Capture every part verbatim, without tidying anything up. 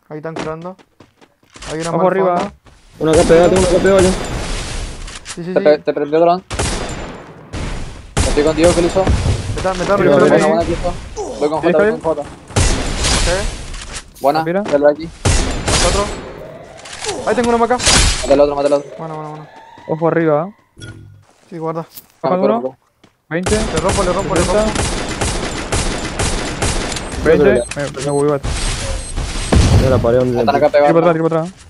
Ahí están curando. Hay una Vamos arriba. fondo. Una K P, tengo una K P, vale. Sí, sí, Te, sí. pe- te prendió dron. Estoy contigo, que lo hizo. Me está, me está Pero, revisando pero, Buena, ahí. buena, que hizo. Voy con ¿Tienes J, voy que con J. Ok. Buena, Mira. dale aquí. Otro. Ahí tengo uno más acá. Mata el otro, mata el otro. Bueno, bueno, bueno. Ojo arriba. Sí, guarda. Baja Ah, uno. corre, veinte. Le rompo, le rompo, le rompo. veinte. Me, me voy a batir. Ya la paré donde. Están acá Tiro para atrás, pegados. tiro para atrás.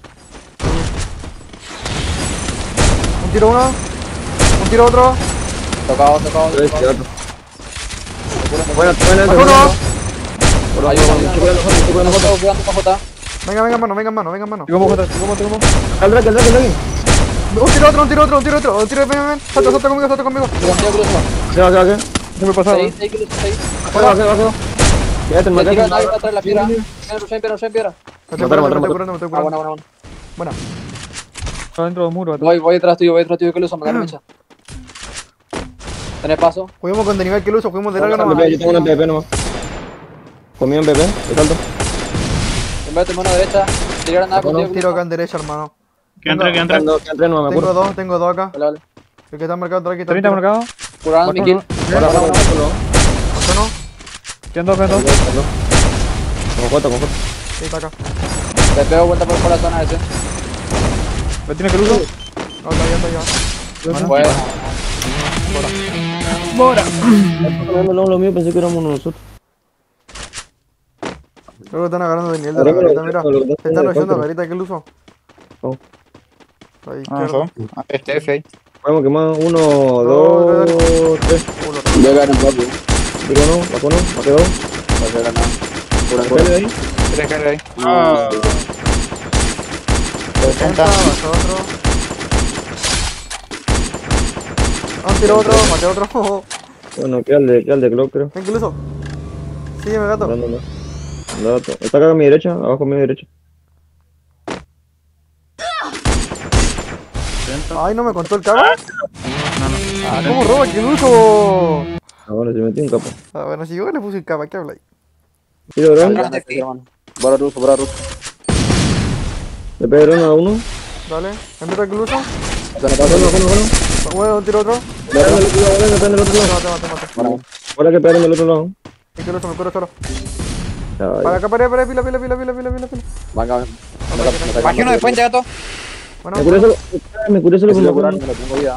Un tiro uno. Un tiro otro. Tocado, tocado, Tres, tocado. gato. Buena, buena, Bajo uno. buena. Ayuda, ayuda. Estoy cuidando con J. Venga, venga, mano, venga, mano, venga, mano. Sigo Jota, sigo, sigo. Al drag, al drag, al drag. Un tiro otro, un tiro otro, un tiro otro. Un tiro, ven, ven, ven. Salta, salta conmigo, salta conmigo. Estoy contigo, que lo hizo. Se va, se va, se va. Se me pasaba. seis, seis, que lo hizo, seis. Bajo, bajo, bajo. Quédate en Me tiro, marca. nadie va a traer la piedra. Piedra, Rushen, piedra, Rushen, piedra. Me estoy Matar, curando, me matar, estoy curando, me estoy Ah, buena, curando. buena, buena. Buena. Está dentro de los muros. Voy, voy detrás tuyo, voy detrás tuyo, que lo hizo, me da mecha. ¿Tenés paso? Juguemos con de nivel que lo uso, juguemos de larga Yo nomás. tengo una P P nomás. Comí un P P, te salto. En vez de tu mano derecha, tirar nada contigo. Tiro acá en derecha, hermano. Que entre, que entre. Ando, que entre, no me Tengo acuerdo. dos, tengo dos acá. Vale, vale. El que está marcado atrás aquí está. treinta marcado. Curando mi kill. Ahora, ahora, ahora, ahora. ¿Otro no? Quedan dos, quedan dos. Con J, con J. Sí, está acá. Te pego vuelta por la zona ese. ¿Me tiene que luso? No, está allá, está allá. Bueno. No, no, lo mío pensé que éramos nosotros. Creo que están agarrando de nivel de la garita, mira. Se están revisando la garita que lo uso. Oh. Ahí, Ah, izquierda. eso. Ah, este F ahí. Vamos, que más. Uno, Dos, dos, tres. Culo. Voy a ganar un bloque. Digo no, bajo no, bajé dos. Voy a ganar. Cura, Dale cura. de ahí. Tres cargas ahí. Ah. sesenta, mató otro. Ah, un tiro otro, maté otro. Bueno, queda el de, queda el de Clock, creo. Ven que lo uso. Sígueme, gato. No, no, no. Dato. Está acá a mi derecha, abajo a mi derecha. Ay, no me contó el cago. Ah, ¿cómo roba que lo uso? Ah, bueno, se metió un capo. Ah, bueno, si yo le puse el capa, ¿qué habla ahí? Tiro drone, Grande, sí, hermano. Bora ruso, bora ruso. le pego drone a uno. Dale, ¿entra que lo uso? Se me Bueno, pasa. bueno, bueno. Bueno, un tiro otro. Le pego del otro lado, le pego del otro lado. Mate, mate, mate. Bueno, Ahora que pegaron del otro lado. ¿Y que lo uso? Me curo solo. Ya, Para ya. acá, para para pila, pila, pila, pila, pila, pila, pila. venga, venga. Bajé uno de puente, gato. Bueno, Me curé solo, me curé solo Si con lo la curar, mano. me lo tengo vida.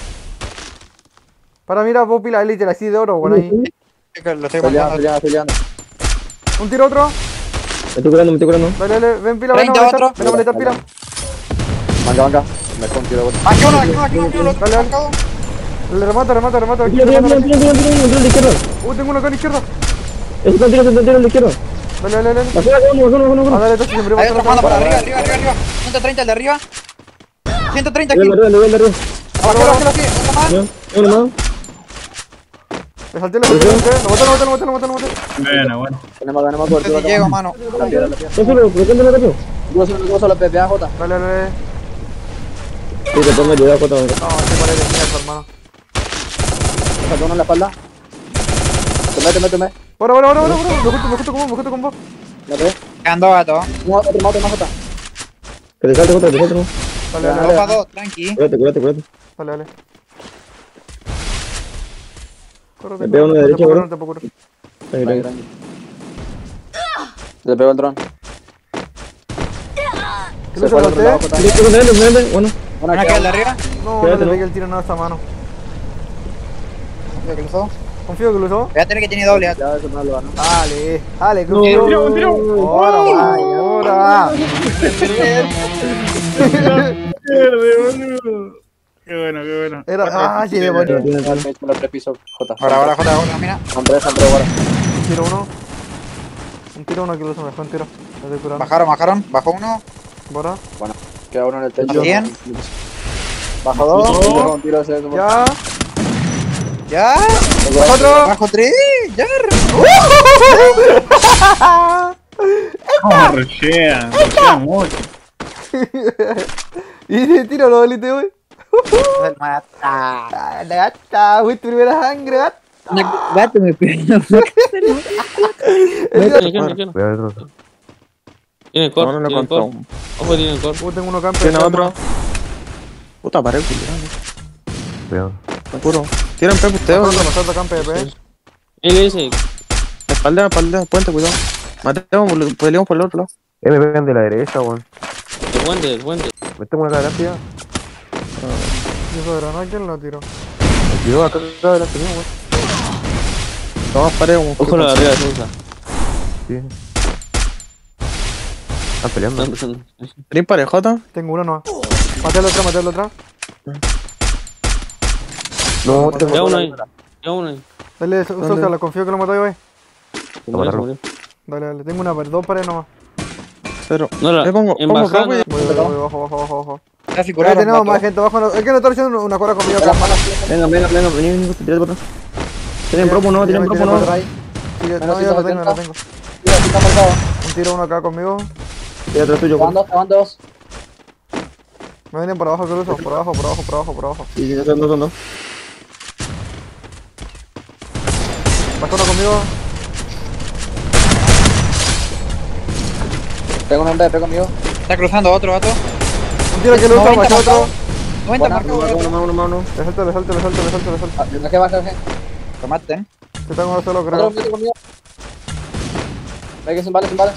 para mira, vos pila elite, así de oro, bueno ahí. Lo estoy Peleando, matando. peleando, peleando. Un tiro otro. Me estoy curando, me estoy curando. Dale, dale, ven pila, ven a treinta molestar, otro. ven a molestar pila. Venga, venga. Me contigo, bora. Bajé uno, bajé uno, bajé uno, bajé uno, Dale, dale. marcado. Le remata, remata, remata. Tira, tira, tira, tira, tira, tira, tira, de izquierda. Uh, tengo uno acá a la izquierda. Ese está tiro, está tiro de izquierda. Dale, dale, dale. La fuera, uno, uno, uno, Ah, uno. dale, entonces siempre Hay va otro jugando para arriba, arriba, arriba, arriba. ciento treinta el de arriba. ciento treinta aquí. Dale, dale, dale, dale. Bajé, bajé, bajé. Otro más. Ya, uno más. Le salté la salté, lo maté, lo maté, lo maté, lo maté, lo maté. Bueno, bueno. Tenemos, tenemos No sé si cobertura. llego, mano. La piedra, la piedra. No solo, ¿por qué no lo rápido? Yo solo, yo solo P P A J. Dale, dale. Sí, te pongo ayuda, Jota. No, este pared de mierda, hermano. Sacó uno en la espalda. Tome, tome, tome. Ahora, ahora, ahora, ahora, ahora. Me junto, me junto con vos, me junto con vos. La ve. Quedan dos, gato. Un otro, otro, otro, J. Que te salte, Jota, que te salte, ¿no? Dale, Dale, dale, Dos dale. para dos, tranqui. Curate, curate, curate. Dale, dale. Córrete, Me pega uno de córrete, derecha, no bro. te puedo curar. Tranqui, Tranqui, tranqui. tranqui. Le pego el dron. ¿Qué le fue al otro lado, salté? J. Sí, con él, con él, bueno. Una Una que queda el de arriba. No, no Quédate, le ¿no? pegué el tiro nada a esta mano. Creo que lo usó. Confío que lo usó. Voy a tener que tiene doble, gato. Ya, eso no lo ganó. Dale, dale, que No, lo usó. tiro, un tiro. Ahora va, ahora va. Qué bueno, qué bueno. Era, ah, sí, de bonito. Tiene, tiene. Me he hecho los tres pisos, J. Ahora, ahora, J, ahora, mira. Son tres, son tres, ahora. Un tiro uno. Un tiro uno que lo uso mejor, un tiro. Me estoy curando. Bajaron, bajaron. Bajó uno. Bora. Queda uno en el techo. ¿Cien? Bajo dos. y luego un tiro hacia ese. Ya. Ya. Otro. Bajo tres. Ya. ¿Cómo rushean? Rushean mucho. Y de tiro lo doliste hoy. El mata. Ah, la gata, fuiste primera sangre, gata. Gato me pegó. Esa- Cuidado, Tiene core, No, no lo tiene core. encontró. Ojo, tiene core. Uh, tengo uno camper. Tiene calma. otro. Puta pared, culiado. Cuidado. Me curo. ¿Tienen pepe ustedes? Nosotros, nosotros camper, pe. Él dice, Espaldea, espaldea, puente, cuidado. Matemos, peleamos por el otro lado. Eh, me pegan de la derecha, weón. el puente, el puente. Me tengo una gracia. ¿Y eso de granada quién lo tiró? Me tiró acá acá delante mío, weón. Vamos pared, un Ojo la de arriba, se usa. Sí. Están peleando. Están empezando. ¿Tenéis parejota? Tengo uno nomás. Maté al otro, maté al otro. No, Maté al Ya otro. uno ahí. Ya uno ahí. Dale, Sosa, la confío que lo maté hoy. Se murió, se murió. Dale, dale. Tengo una, dos paredes nomás. cero. No, la, Le pongo, en pongo bajada, ropa y... Voy, voy, voy, bajo, bajo, bajo, bajo. Casi Ahí curaron. tenemos mató. más gente abajo. Es que no está haciendo una cuerda conmigo acá. Venga, venga, venga, vení, vení, tírate por atrás. ¿Tienen propo no? ¿Tienen propo no? Sí, no, Menos yo lo tengo, ciento lo tengo. Sí, aquí está marcado. Un tiro uno acá conmigo. Tírate atrás tuyo, Te van por... dos, te van dos. Me vienen por abajo, cruzo. Por abajo, por abajo, por abajo, por abajo. Sí, sí, son dos, son dos. Baja uno conmigo. Tengo un M V P conmigo. Está cruzando otro vato. Un tiro que lo usa, noventa baja otro. marcado. noventa Buena, marcado. Uno, otro. uno, uno, uno. Le salto, le salto, le salto, le salto, le salto. Ah, ¿de qué baja, baja? Lo maten. Que tengo uno solo, Otro creo. M V P conmigo. Ve que sin balas, sin balas.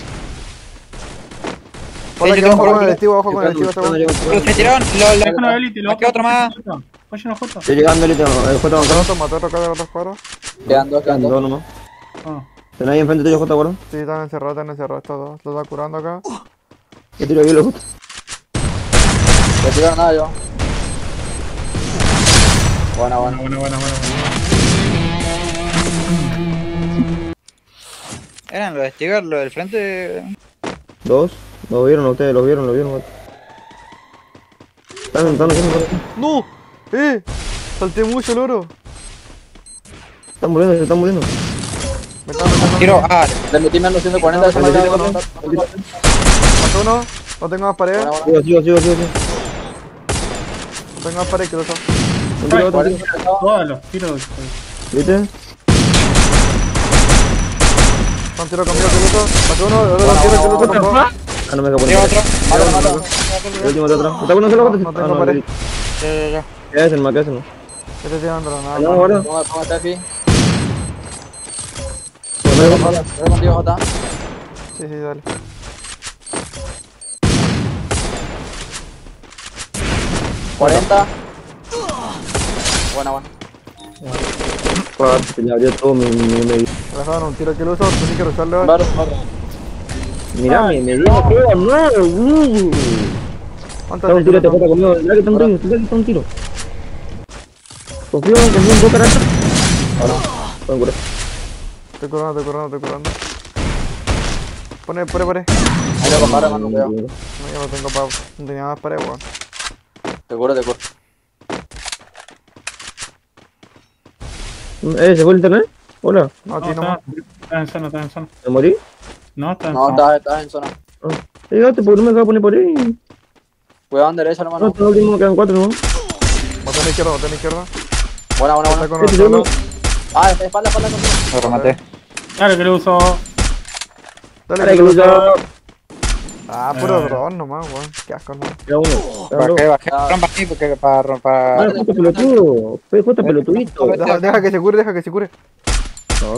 Ponle Sí, aquí yo abajo tengo con el por estivo, abajo con el estivo, Cuando este llego, Pero se tiraron. Lo, lo, Uno élite, lo Aquí otro más. Oye, no Jota. Estoy llegando, Elite, el J weón. bancado. Otro mató otro acá de los otros cuadros. Quedan dos, Quedan quedan dos. dos nomás. Ah. ¿Tenés ahí enfrente tuyo, J, guarda? Sí, están encerrados, están encerrados estos dos. Los está curando acá. Yo tiro aquí, lo justo. No tiraron nada yo. Buena, buena. Bueno, bueno, bueno, bueno. Eran los de Stiger, los del frente. Dos. Lo vieron ustedes, lo vieron, lo vieron. Están, están haciendo por aquí. ¡No! ¡Eh! Salté mucho el oro. Están muriendo, se están muriendo. Me están matando. Tiro. Ah, Le metí menos ciento cuarenta de esa No, no, marcada. no, no, Buena, Mató uno. No tengo más paredes. buena. Sigo, sigo, sigo, sigo. sigo. No tengo más paredes, que lo son. Un tiro, otro tiro. cuarenta marcado. Todos los tiros. ¿Viste? Un tiro conmigo, que lo son. Mató uno, el otro tiro que lo son. Mató. Ah, no me acabo tiro otro. Mátalo, mátalo. El último de atrás. ¿Está con un solo No, J? no tengo pared. Ya, ya, ya. ¿Qué hacen, ma? ¿Qué hacen? Este tirando la nada. No, ahora. Ponga, ponga Tefi. No, no, no. Estoy contigo, Jota. Sí, sí, dale. cuarenta. Buena, buena. Ah, se le abrió todo mi... mi, mi... Me dejaron un tiro que lo uso, tenés que rusharle ahora. Claro, claro. Mirá, me, me dio todo, no, uh. ¿Cuántas Está un tiro, te tiros? jota conmigo. Mirá que está un tiro, mirá que está un tiro. Confío, confío en tu carácter. Buen cura. Estoy curando, estoy curando, estoy curando. Pone, pone, pone. Ahí lo comparo, hermano, cuidado. No, yo no tengo pa... No tenía más pared, weón. Te curo, te curo. Eh, ¿se fue el internet? Hola, No, a No, ti nomás. está, está en zona, está en zona. ¿me morí? No, está en No, zona. estás, estás en zona. Ah. Llegaste, porque no me acabo de poner por ahí. Cuidado en derecha, No, hermano. está el último, quedan cuatro, ¿no? Botón a la izquierda, botón a la izquierda. Buena, buena, Está buena. con uno Este solo. Ah, espalda, espalda conmigo. Lo rematé. Dale, que lo uso. Dale, Dale, que que lo lo uso. uso. Ah, puro Eh. drone nomás, weón. Qué asco, no. Queda uno. Queda dos. Bajé, bajé. Rompa aquí porque para. Ah, para... justo pelotudo. Fue justo pelotudito. Deja, deja que se cure, deja que se cure. No,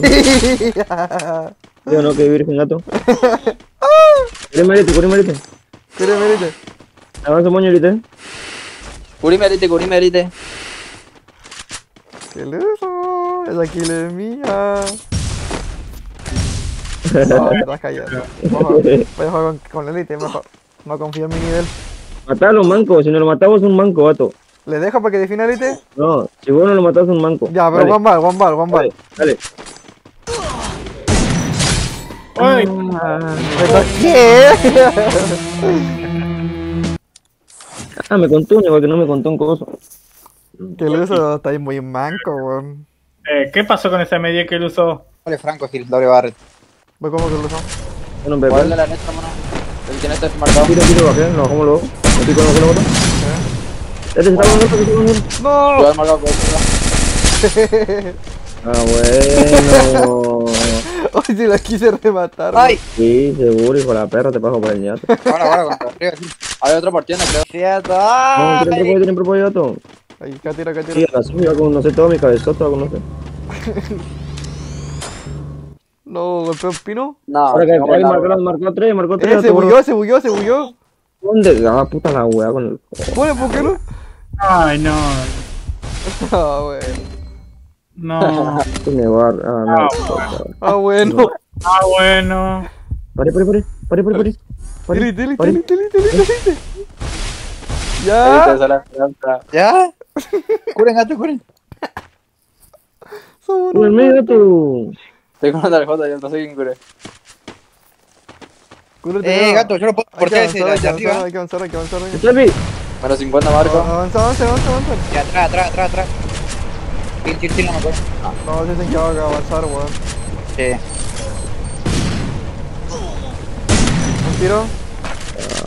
yo no, que virgen gato. Corre, marite, corre, marite. Cure, merite. Avanza, moño, ahorita. Curime, erite, curime, erite. ¿Qué le hizo? Esa kill es mía. No, te estás callando. Mejor, voy a jugar con, con la elite, mejor. No confío en mi nivel. Matalo, manco. Si no lo matamos, es un manco, vato. ¿Le dejo para que defina elite? No, si vos no lo matás, es un manco. Ya, pero Dale, one ball, one ball, one ball. dale, dale. ¡Uy! ¿Qué? Ah, me contó un igual que no me contó un coso. ¿Qué le hizo? Está ahí muy manco, weón. Eh, ¿Qué pasó con esa media que él usó? Doble Franco, Gil, doble Barret. ¿Ve cómo que lo hizo? Bueno, bebé. Ponerle la letra, hermano. El tiene este marcado. Tiro, tiro, bajé. No, ¿cómo lo hago? ¿Me pico, no, no, no? Este se está con otro, que se está con otro. ¡No! Cuidado marcado, cuidado. Ah, bueno. Hoy si la quise rematar. ¡Ay! Sí, seguro, hijo de la perra, te paso por el ñato. Ahora, ahora, contra arriba. Sí. Hay otro por tienda, creo. Cierto. No, tienen ¡Ay! propósito, tienen propósito. Ahí, acá tira, acá Sí, tira. la suya con no sé todo mi cabezota, con no sé. No, golpeó un pino. No, Ahora que tengo ahí la- marcó, marcó tres, marcó tres. Eh, se otro, bugueó, se bugueó, se bugueó. ¿Dónde? Ah, puta la wea con el. Pone, ¿por qué no? Ay, no. Ah, bueno. No. Tiene bar. Ah, no. puta. Ah, bueno. Ah, bueno. Pare, pare, pare. Pare, pare, pare. Pare, Tili, tili, pare. tili, tili, tili, tili. Ahí Ya. está la esperanza. ¿Ya? Curen, gato, curen. Somos En el unos medio, gatos. tú. Tengo una tarjeta, yo no sé quién cure. Cúrate, Eh, ya. gato, yo lo puedo Hay que portar ese avanzar, de hay que avanzar, arriba. hay que avanzar, hay que avanzar. hay que- Selfie. Menos cincuenta, Marco. Avanza, avanza, avanza, avanza. Y atrás, atrás, atrás, atrás. Chill, chill, chill, no me acuerdo. No, dicen que va a avanzar, weón. Sí. Un tiro.